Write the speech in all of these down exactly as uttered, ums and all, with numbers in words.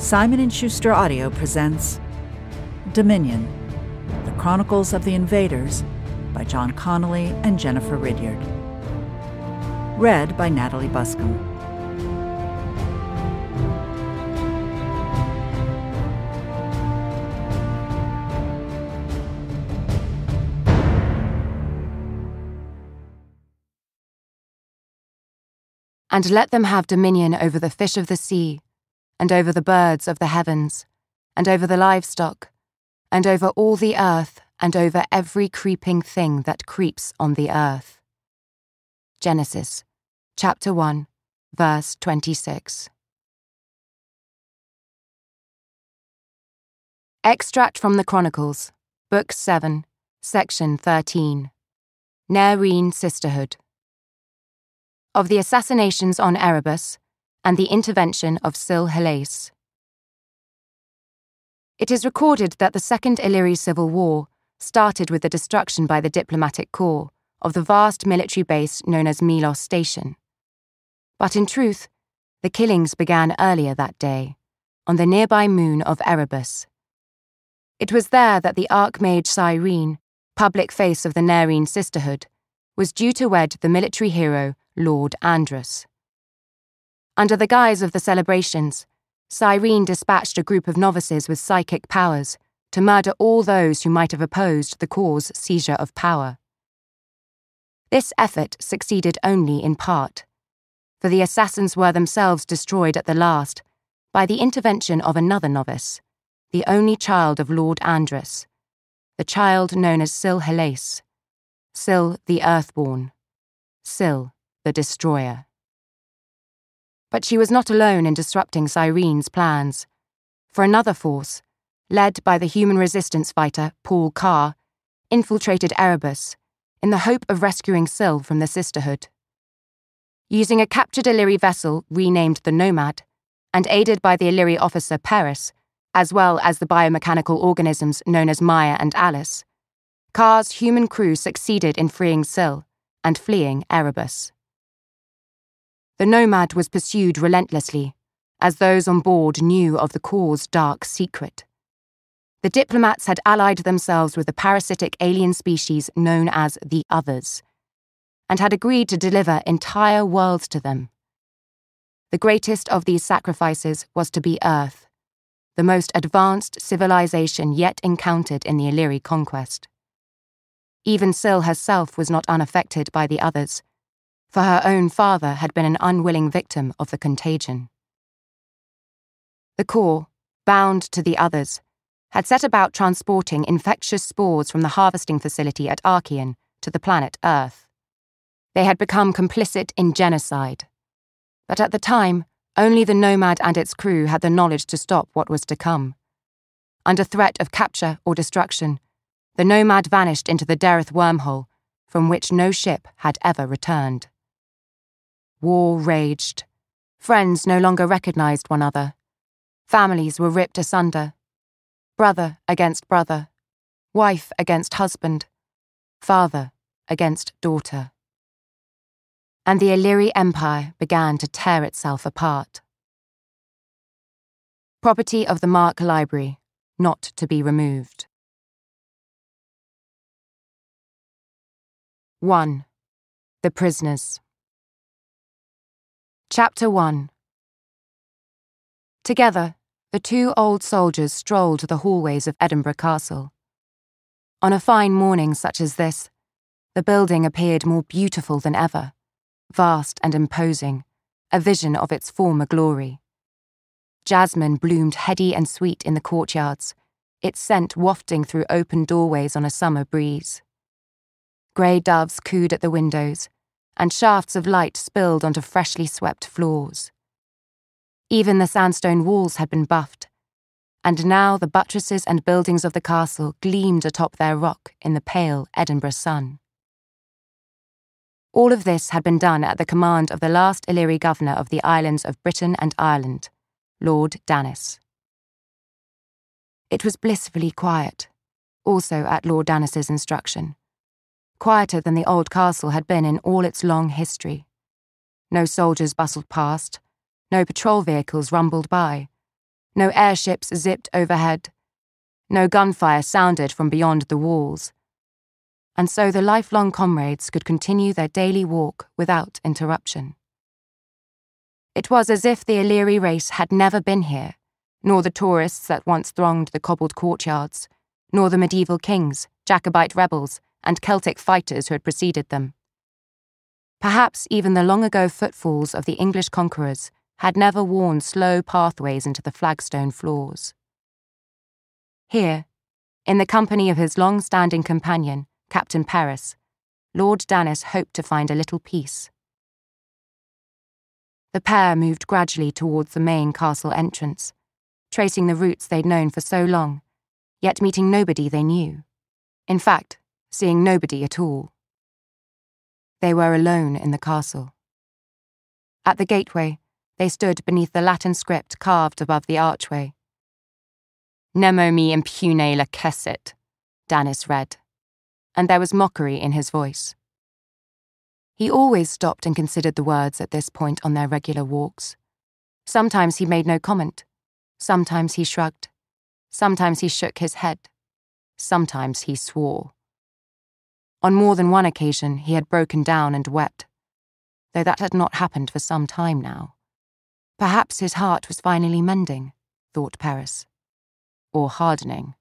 Simon and Schuster Audio presents Dominion, The Chronicles of the Invaders by John Connolly and Jennifer Ridyard. Read by Nathalie Buscombe. And let them have dominion over the fish of the sea, and over the birds of the heavens, and over the livestock, and over all the earth, and over every creeping thing that creeps on the earth. Genesis, chapter one, verse twenty-six. Extract from the Chronicles, Book seven, Section thirteen. Narrated Sisterhood. Of the assassinations on Erebus, and the intervention of Hellais. It is recorded that the Second Illyri Civil War started with the destruction by the diplomatic corps of the vast military base known as Milos Station. But in truth, the killings began earlier that day, on the nearby moon of Erebus. It was there that the Archmage Cyrene, public face of the Narrated Sisterhood, was due to wed the military hero Lord Andros. Under the guise of the celebrations, Cyrene dispatched a group of novices with psychic powers to murder all those who might have opposed the corps' seizure of power. This effort succeeded only in part, for the assassins were themselves destroyed at the last by the intervention of another novice, the only child of Lord Andros, the child known as Hellais, Syl the Earthborn, Syl the Destroyer. But she was not alone in disrupting Cyrene's plans, for another force, led by the human resistance fighter Paul Kerr, infiltrated Erebus in the hope of rescuing Syl from the Sisterhood. Using a captured Illyri vessel renamed the Nomad, and aided by the Illyri officer Paris, as well as the biomechanical organisms known as Maya and Alice, Kerr's human crew succeeded in freeing Syl and fleeing Erebus. The Nomad was pursued relentlessly, as those on board knew of the corps' dark secret. The diplomats had allied themselves with a parasitic alien species known as the Others, and had agreed to deliver entire worlds to them. The greatest of these sacrifices was to be Earth, the most advanced civilization yet encountered in the Illyri conquest. Even Syl herself was not unaffected by the Others, for her own father had been an unwilling victim of the contagion. The corps, bound to the Others, had set about transporting infectious spores from the harvesting facility at Archean to the planet Earth. They had become complicit in genocide. But at the time, only the Nomad and its crew had the knowledge to stop what was to come. Under threat of capture or destruction, the Nomad vanished into the Derith wormhole, from which no ship had ever returned. War raged. Friends no longer recognized one another. Families were ripped asunder. Brother against brother. Wife against husband. Father against daughter. And the Illyri Empire began to tear itself apart. Property of the Mark Library, not to be removed. one. The Prisoners. Chapter one. Together, the two old soldiers strolled the hallways of Edinburgh Castle. On a fine morning such as this, the building appeared more beautiful than ever, vast and imposing, a vision of its former glory. Jasmine bloomed heady and sweet in the courtyards, its scent wafting through open doorways on a summer breeze. Grey doves cooed at the windows, and shafts of light spilled onto freshly swept floors. Even the sandstone walls had been buffed, and now the buttresses and buildings of the castle gleamed atop their rock in the pale Edinburgh sun. All of this had been done at the command of the last Illyri governor of the islands of Britain and Ireland, Lord Danis. It was blissfully quiet, also at Lord Danis's instruction. Quieter than the old castle had been in all its long history. No soldiers bustled past, no patrol vehicles rumbled by, No airships zipped overhead. No gunfire sounded from beyond the walls. And so the lifelong comrades could continue their daily walk without interruption. It was as if the Illyri race had never been here, nor the tourists that once thronged the cobbled courtyards, nor the medieval kings, Jacobite rebels, and Celtic fighters who had preceded them. Perhaps even the long-ago footfalls of the English conquerors had never worn slow pathways into the flagstone floors. Here, in the company of his long-standing companion, Captain Paris, Lord Danis hoped to find a little peace. The pair moved gradually towards the main castle entrance, tracing the routes they'd known for so long, yet meeting nobody they knew. In fact, seeing nobody at all. They were alone in the castle. At the gateway, they stood beneath the Latin script carved above the archway. Nemo me impune lacessit, Danis read, and there was mockery in his voice. He always stopped and considered the words at this point on their regular walks. Sometimes he made no comment. Sometimes he shrugged. Sometimes he shook his head. Sometimes he swore. On more than one occasion he had broken down and wept, though that had not happened for some time now. Perhaps his heart was finally mending, thought Paris. Or hardening.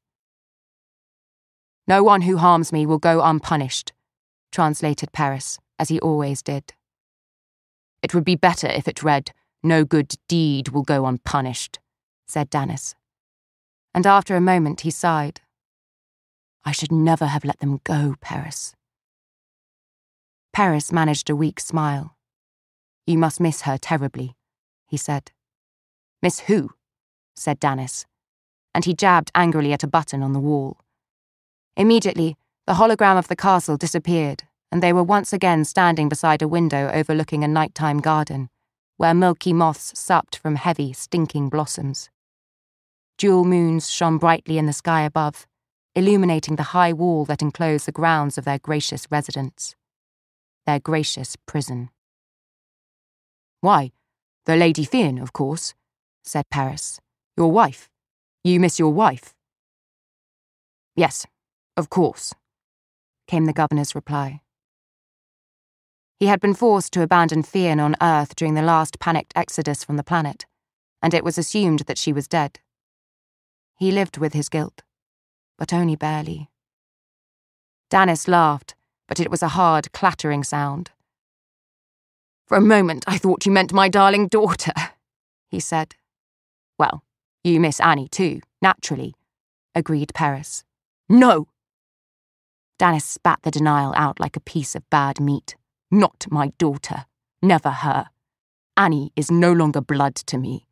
No one who harms me will go unpunished, translated Paris, as he always did. It would be better if it read, no good deed will go unpunished, said Danis. And after a moment he sighed. I should never have let them go, Paris. Paris managed a weak smile. You must miss her terribly, he said. Miss who? Said Danis, and he jabbed angrily at a button on the wall. Immediately, the hologram of the castle disappeared, and they were once again standing beside a window overlooking a nighttime garden, where milky moths supped from heavy, stinking blossoms. Jewel moons shone brightly in the sky above, illuminating the high wall that enclosed the grounds of their gracious residence. Their gracious prison. Why, the Lady Fionn, of course, said Paris. Your wife. You miss your wife. Yes, of course, came the governor's reply. He had been forced to abandon Fionn on Earth during the last panicked exodus from the planet, and it was assumed that she was dead. He lived with his guilt, but only barely. Danis laughed, but it was a hard, clattering sound. For a moment I thought you meant my darling daughter, he said. Well, you miss Annie too, naturally, agreed Paris. No! Danis spat the denial out like a piece of bad meat. Not my daughter. Never her. Annie is no longer blood to me.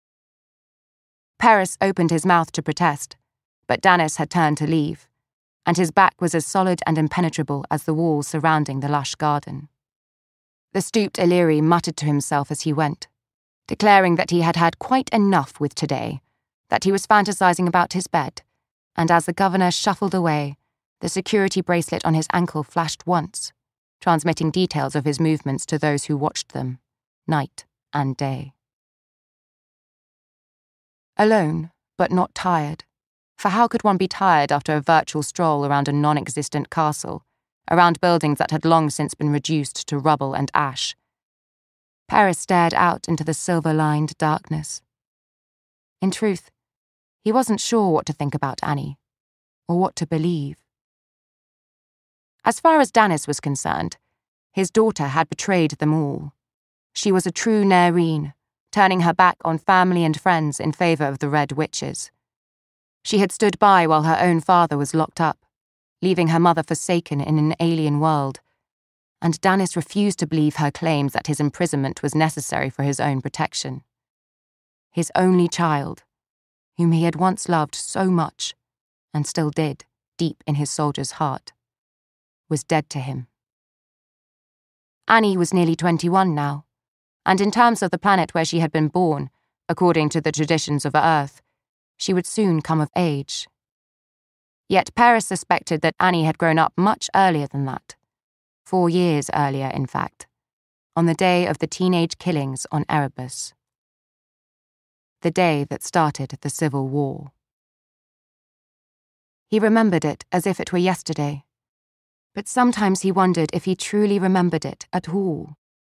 Paris opened his mouth to protest, but Danis had turned to leave, and his back was as solid and impenetrable as the walls surrounding the lush garden. The stooped Illyri muttered to himself as he went, declaring that he had had quite enough with today, that he was fantasizing about his bed, and as the governor shuffled away, the security bracelet on his ankle flashed once, transmitting details of his movements to those who watched them, night and day. Alone, but not tired, for how could one be tired after a virtual stroll around a non-existent castle, around buildings that had long since been reduced to rubble and ash? Paris stared out into the silver-lined darkness. In truth, he wasn't sure what to think about Annie, or what to believe. As far as Danis was concerned, his daughter had betrayed them all. She was a true Nerine, turning her back on family and friends in favour of the Red Witches. She had stood by while her own father was locked up, leaving her mother forsaken in an alien world, and Danis refused to believe her claims that his imprisonment was necessary for his own protection. His only child, whom he had once loved so much, and still did, deep in his soldier's heart, was dead to him. Annie was nearly twenty-one now, and in terms of the planet where she had been born, according to the traditions of Earth, she would soon come of age. Yet Paris suspected that Annie had grown up much earlier than that, four years earlier, in fact, on the day of the teenage killings on Erebus. the day that started the Civil War. He remembered it as if it were yesterday, but sometimes he wondered if he truly remembered it at all.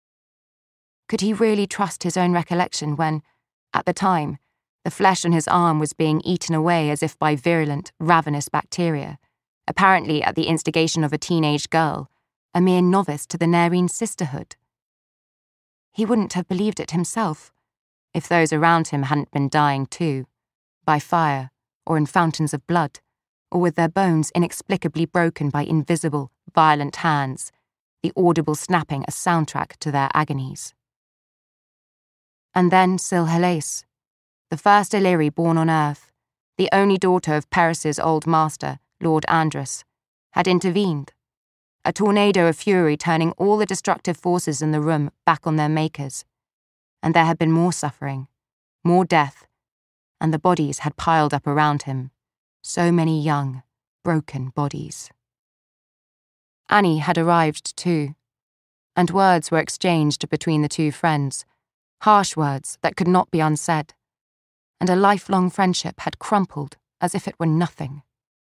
Could he really trust his own recollection when, at the time, the flesh on his arm was being eaten away as if by virulent, ravenous bacteria, apparently at the instigation of a teenage girl, a mere novice to the Narine sisterhood? He wouldn't have believed it himself, if those around him hadn't been dying too, by fire, or in fountains of blood, or with their bones inexplicably broken by invisible, violent hands, the audible snapping a soundtrack to their agonies. And then Sil Hellais, the first Illyri born on Earth, the only daughter of Paris's old master, Lord Andrus, had intervened, a tornado of fury turning all the destructive forces in the room back on their makers. And there had been more suffering, more death, and the bodies had piled up around him, so many young, broken bodies. Annie had arrived too, and words were exchanged between the two friends, harsh words that could not be unsaid, and a lifelong friendship had crumpled as if it were nothing.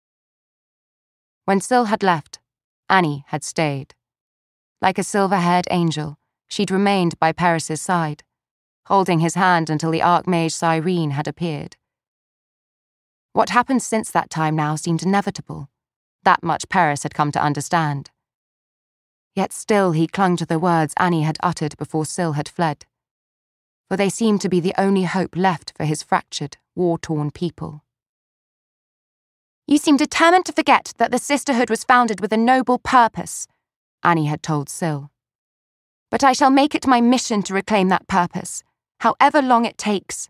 When Sil had left, Annie had stayed. Like a silver-haired angel, she'd remained by Paris's side, holding his hand until the Archmage Cyrene had appeared. What happened since that time now seemed inevitable. That much Paris had come to understand. Yet still he clung to the words Annie had uttered before Sil had fled, for they seemed to be the only hope left for his fractured, war-torn people. "You seem determined to forget that the sisterhood was founded with a noble purpose," Annie had told Sil. "But I shall make it my mission to reclaim that purpose, however long it takes."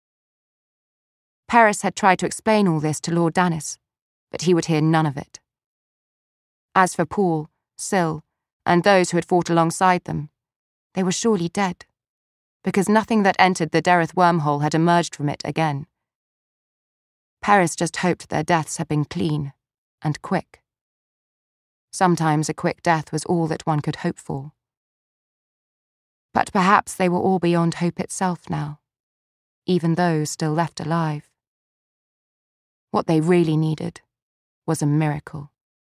Paris had tried to explain all this to Lord Danis, but he would hear none of it. As for Paul, Sil, and those who had fought alongside them, they were surely dead, because nothing that entered the Derith wormhole had emerged from it again. Paris just hoped their deaths had been clean and quick. Sometimes a quick death was all that one could hope for. But perhaps they were all beyond hope itself now, even those still left alive. What they really needed was a miracle.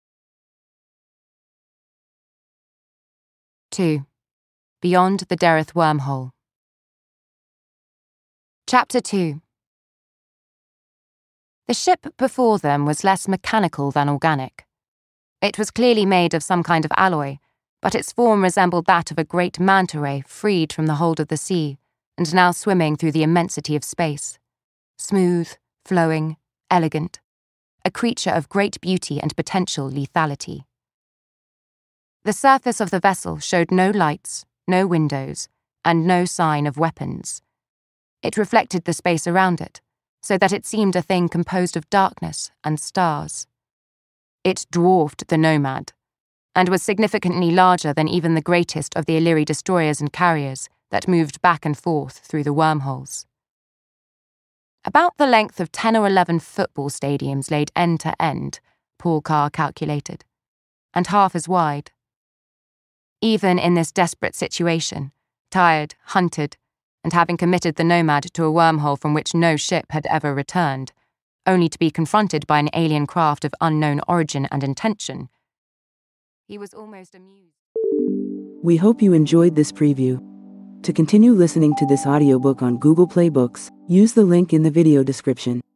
two. Beyond the Derith wormhole. Chapter two. The ship before them was less mechanical than organic. It was clearly made of some kind of alloy, but its form resembled that of a great manta ray freed from the hold of the sea and now swimming through the immensity of space. Smooth, flowing, elegant, a creature of great beauty and potential lethality. The surface of the vessel showed no lights, no windows, and no sign of weapons. It reflected the space around it, so that it seemed a thing composed of darkness and stars. It dwarfed the Nomad, and was significantly larger than even the greatest of the Illyri destroyers and carriers that moved back and forth through the wormholes. About the length of ten or eleven football stadiums laid end to end, Paul Kerr calculated, and half as wide. Even in this desperate situation, tired, hunted, and having committed the Nomad to a wormhole from which no ship had ever returned, only to be confronted by an alien craft of unknown origin and intention, he was almost amused. We hope you enjoyed this preview. To continue listening to this audiobook on Google Play Books, use the link in the video description.